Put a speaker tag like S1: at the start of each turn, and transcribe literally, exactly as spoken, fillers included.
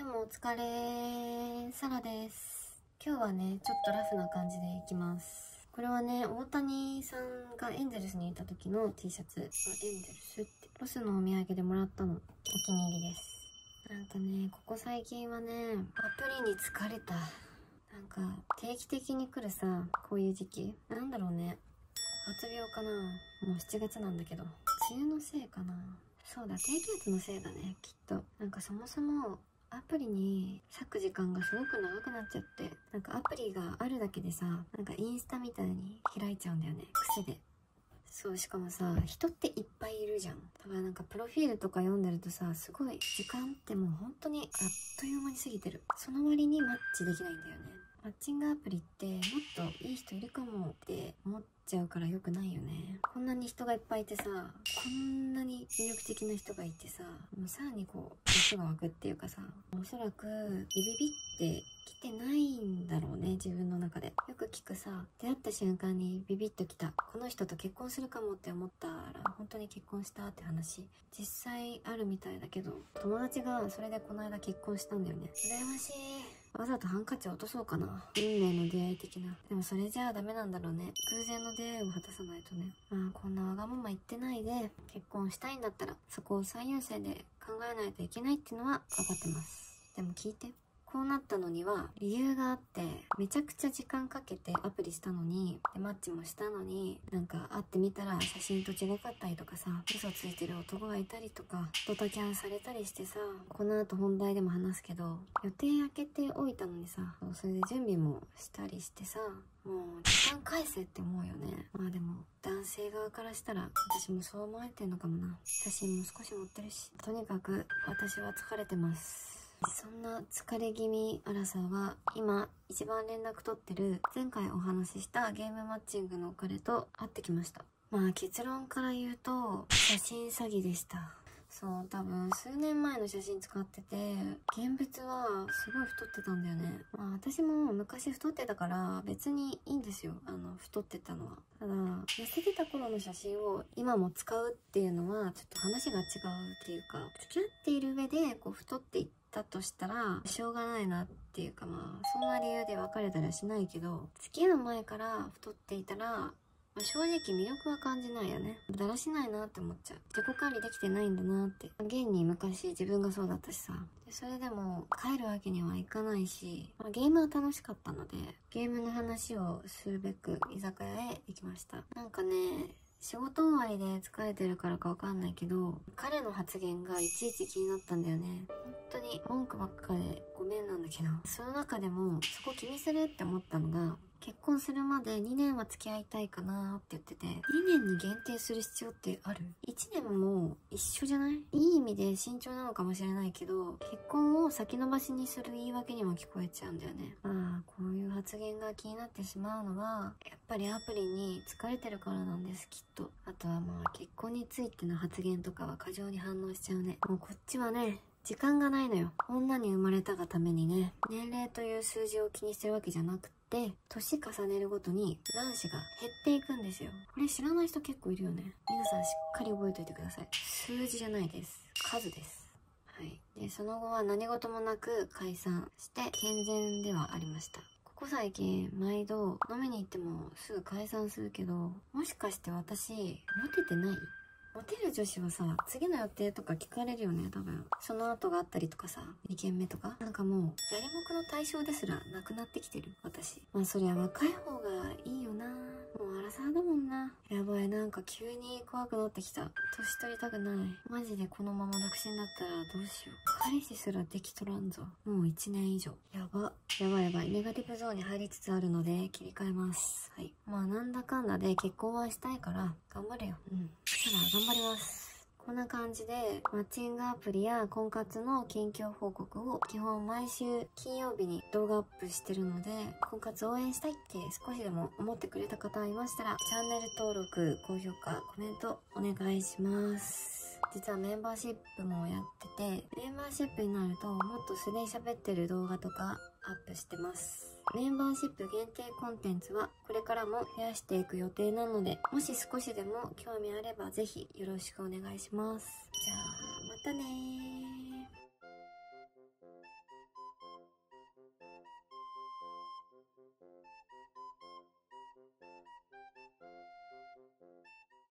S1: 今日もお疲れ、サラです。今日はね、ちょっとラフな感じでいきます。これはね、大谷さんがエンゼルスにいた時の T シャツ。エンゼルスって、ロスのお土産でもらったの。お気に入りです。なんかね、ここ最近はね、アプリに疲れた。なんか、定期的に来るさ、こういう時期。なんだろうね。発病かな。もうしちがつなんだけど。梅雨のせいかな。そうだ、低気圧のせいだね、きっと。なんかそもそも、アプリに割く時間がすごく長くなっちゃって、なんかアプリがあるだけでさ、なんかインスタみたいに開いちゃうんだよね、癖で。そう、しかもさ、人っていっぱいいるじゃん。だからなんかプロフィールとか読んでるとさ、すごい時間ってもう本当にあっという間に過ぎてる。その割にマッチできないんだよね。マッチングアプリってもっといい人いるかもって思っちゃうから良くないよね。こんなに人がいっぱいいてさ、こんなに魅力的な人がいてさ、もうさらにこう熱が湧くっていうかさ、おそらくビビビって来てないんだろうね、自分の中で。よく聞くさ、出会った瞬間にビビッと来た、この人と結婚するかもって思ったら本当に結婚したって話、実際あるみたいだけど、友達がそれでこの間結婚したんだよね。羨ましい。わざとハンカチ落とそうかな。運命の出会い的な。でもそれじゃあダメなんだろうね。偶然の出会いを果たさないとね。まあこんなわがまま言ってないで、結婚したいんだったらそこを最優先で考えないといけないっていうのは分かってます。でも聞いて。こうなったのには理由があって、めちゃくちゃ時間かけてアプリしたのに、でマッチもしたのに、なんか会ってみたら写真と違かったりとかさ、嘘ついてる男がいたりとか、ドタキャンされたりしてさ、この後本題でも話すけど、予定開けておいたのにさ、それで準備もしたりしてさ、もう時間返せって思うよね。まあでも男性側からしたら私もそう思われてんのかもな。写真も少し持ってるし、とにかく私は疲れてます。そんな疲れ気味アラサーは今一番連絡取ってる前回お話ししたゲームマッチングの彼と会ってきました。まあ結論から言うと写真詐欺でした。そう、多分数年前の写真使ってて、現物はすごい太ってたんだよね。まあ私も昔太ってたから別にいいんですよ、あの太ってたのは。ただ痩せてた頃の写真を今も使うっていうのはちょっと話が違うっていうか、付き合っている上でこう太っていってだとしたらしょうがないなっていうか、まあそんな理由で別れたりはしないけど、付き合う前から太っていたら、まあ、正直魅力は感じないよね。だらしないなって思っちゃう。自己管理できてないんだなって。現に昔自分がそうだったしさ。でそれでも帰るわけにはいかないし、まあ、ゲームは楽しかったのでゲームの話をするべく居酒屋へ行きました。なんかね、仕事終わりで疲れてるからかわかんないけど、彼の発言がいちいち気になったんだよね。本当に文句ばっかでごめんなんだけど、その中でもそこ気にするって思ったのが、結婚するまでにねんは付き合いたいかなって言ってて、にねんに限定する必要ってある？ いち 年も一緒じゃない？いい意味で慎重なのかもしれないけど、結婚を先延ばしにする言い訳にも聞こえちゃうんだよね。まあこういう発言が気になってしまうのはやっぱりアプリに疲れてるからなんです、きっと。あとはまあ結婚についての発言とかは過剰に反応しちゃうね。もうこっちはね、時間がないのよ。女に生まれたがためにね、年齢という数字を気にしてるわけじゃなくて、で、年重ねるごとに卵子が減っていくんですよ。これ知らない人結構いるよね。皆さんしっかり覚えておいてください。数字じゃないです。数です。はい。で、その後は何事もなく解散して健全ではありました。ここ最近毎度飲みに行ってもすぐ解散するけど、もしかして私モテてない？モテる女子はさ、次の予定とか聞かれるよね、多分。その後があったりとかさ、にけんめとか。なんかもう、やりもくの対象ですらなくなってきてる、私。まあそりゃ若い方がいいよな。もうアラサーだもんな。やばい、なんか急に怖くなってきた。年取りたくない。マジでこのまま独身だったらどうしよう。彼氏すらできとらんぞ。もういちねん以上。やば。やばいやばい。ネガティブゾーンに入りつつあるので、切り替えます。はい。まあなんだかんだで結婚はしたいから、頑張れよ。うん。ただ頑張ります。こんな感じでマッチングアプリや婚活の近況報告を基本毎週金曜日に動画アップしてるので、婚活応援したいって少しでも思ってくれた方いましたら、チャンネル登録、高評価、コメントお願いします。実はメンバーシップもやってて、メンバーシップになるともっと素で喋ってる動画とかアップしてます。メンバーシップ限定コンテンツはこれからも増やしていく予定なので、もし少しでも興味あればぜひよろしくお願いします。じゃあまたねー。